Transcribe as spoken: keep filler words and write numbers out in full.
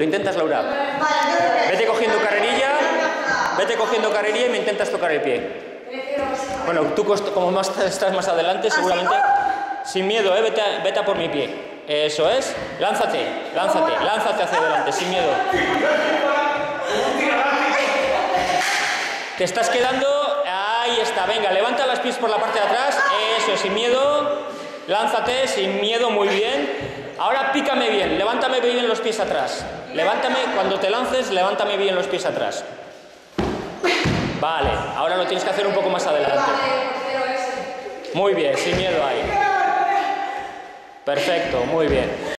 Lo intentas, Laura. Vete cogiendo carrerilla. Vete cogiendo carrerilla y me intentas tocar el pie. Bueno, tú como más estás más adelante, seguramente. Sin miedo, ¿eh? Vete a, vete a por mi pie. Eso es. Lánzate, lánzate, lánzate hacia adelante, sin miedo. Te estás quedando. Ahí está, venga, levanta los pies por la parte de atrás. Eso, sin miedo. Lánzate, sin miedo, muy bien. Ahora pícame bien, levántame bien los pies atrás. Levántame, cuando te lances, levántame bien los pies atrás. Vale, ahora lo tienes que hacer un poco más adelante. Muy bien, sin miedo ahí. Perfecto, muy bien.